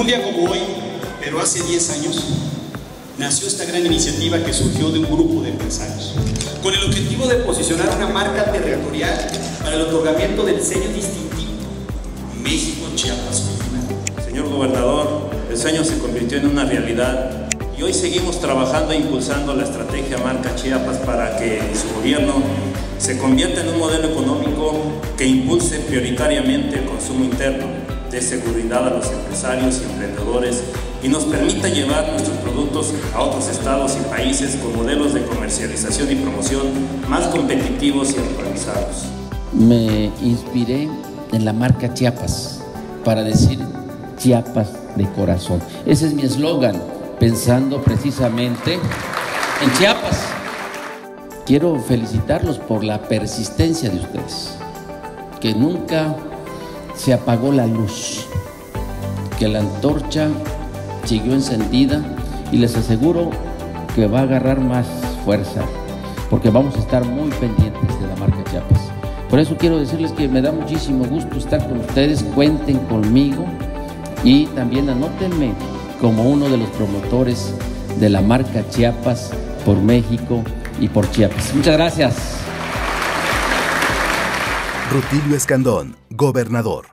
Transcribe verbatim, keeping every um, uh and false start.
Un día como hoy, pero hace diez años, nació esta gran iniciativa que surgió de un grupo de empresarios, con el objetivo de posicionar una marca territorial para el otorgamiento del sello distintivo México Chiapas Original. Señor gobernador, el sueño se convirtió en una realidad y hoy seguimos trabajando e impulsando la estrategia Marca Chiapas para que su gobierno se convierta en un modelo económico que impulse prioritariamente el consumo interno, dé seguridad a los empresarios y emprendedores y nos permita llevar nuestros productos a otros estados y países con modelos de comercialización y promoción más competitivos y actualizados. Me inspiré en la marca Chiapas para decir Chiapas de corazón. Ese es mi eslogan, pensando precisamente en Chiapas. Quiero felicitarlos por la persistencia de ustedes, que nunca se apagó la luz, que la antorcha siguió encendida y les aseguro que va a agarrar más fuerza, porque vamos a estar muy pendientes de la marca Chiapas. Por eso quiero decirles que me da muchísimo gusto estar con ustedes, cuenten conmigo y también anótenme como uno de los promotores de la marca Chiapas por México y por Chiapas. Muchas gracias. Rutilio Escandón, gobernador.